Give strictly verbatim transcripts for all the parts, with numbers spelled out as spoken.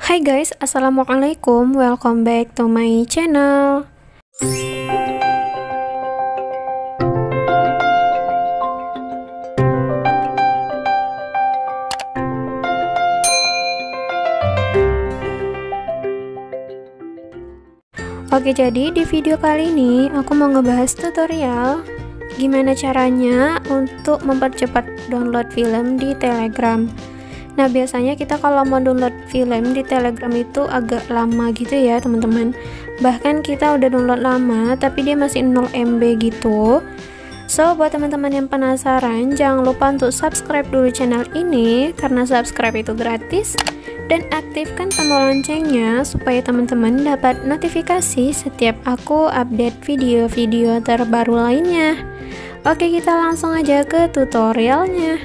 Hai guys, assalamualaikum, welcome back to my channel. Oke, jadi di video kali ini aku mau ngebahas tutorial gimana caranya untuk mempercepat download film di Telegram. Nah, biasanya kita kalau mau download film di Telegram itu agak lama gitu ya teman-teman. Bahkan kita udah download lama tapi dia masih nol M B gitu. So, buat teman-teman yang penasaran, jangan lupa untuk subscribe dulu channel ini karena subscribe itu gratis. Dan aktifkan tombol loncengnya supaya teman-teman dapat notifikasi setiap aku update video-video terbaru lainnya. Oke, kita langsung aja ke tutorialnya.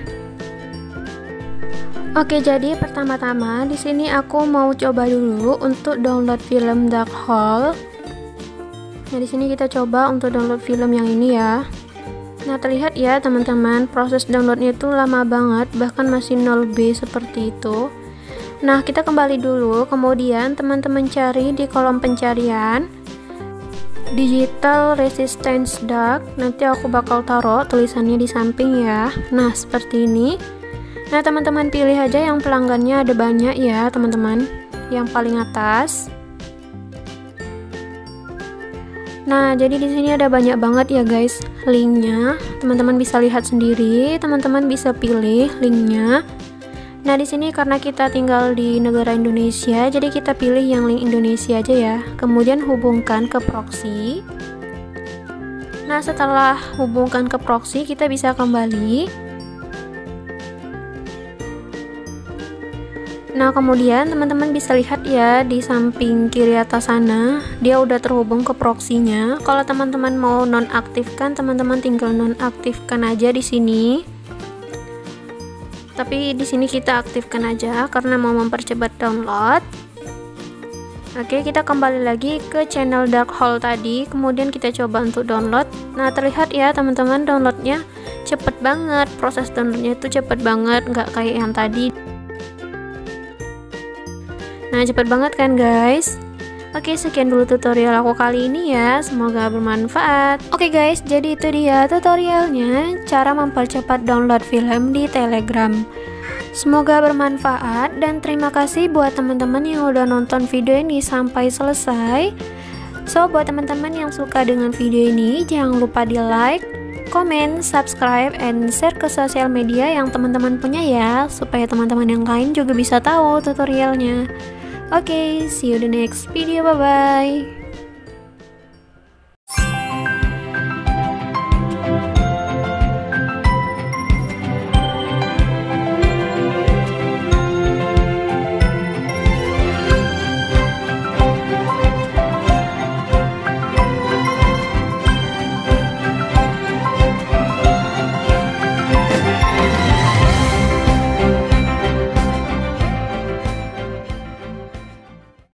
Oke, jadi pertama-tama di sini aku mau coba dulu untuk download film Dark Hole. Nah, di sini kita coba untuk download film yang ini ya. Nah, terlihat ya teman-teman, proses downloadnya itu lama banget, bahkan masih nol B seperti itu. Nah, kita kembali dulu, kemudian teman-teman cari di kolom pencarian Digital Resistance Dark. Nanti aku bakal taruh tulisannya di samping ya. Nah, seperti ini. Nah, teman-teman pilih aja yang pelanggannya ada banyak ya teman-teman, yang paling atas. Nah, jadi di sini ada banyak banget ya guys linknya. Teman-teman bisa lihat sendiri, teman-teman bisa pilih linknya. Nah, di sini karena kita tinggal di negara Indonesia, jadi kita pilih yang link Indonesia aja ya. Kemudian hubungkan ke proxy. Nah, setelah hubungkan ke proxy, kita bisa kembali. Nah, kemudian teman-teman bisa lihat ya di samping kiri atas sana, dia udah terhubung ke proxy-nya. Kalau teman-teman mau nonaktifkan, teman-teman tinggal nonaktifkan aja di sini. Tapi di sini kita aktifkan aja karena mau mempercepat download. Oke, kita kembali lagi ke channel Dark Hole tadi, kemudian kita coba untuk download. Nah, terlihat ya teman-teman, downloadnya cepet banget, proses downloadnya itu cepet banget, nggak kayak yang tadi. Nah, cepet banget kan guys. Oke, sekian dulu tutorial aku kali ini ya, semoga bermanfaat. Oke guys, jadi itu dia tutorialnya cara mempercepat download film di Telegram. Semoga bermanfaat dan terima kasih buat teman-teman yang udah nonton video ini sampai selesai. So, buat teman-teman yang suka dengan video ini, jangan lupa di like, comment, subscribe, and share ke sosial media yang teman-teman punya ya, supaya teman-teman yang lain juga bisa tahu tutorialnya. Oke, okay, see you the next video, bye bye.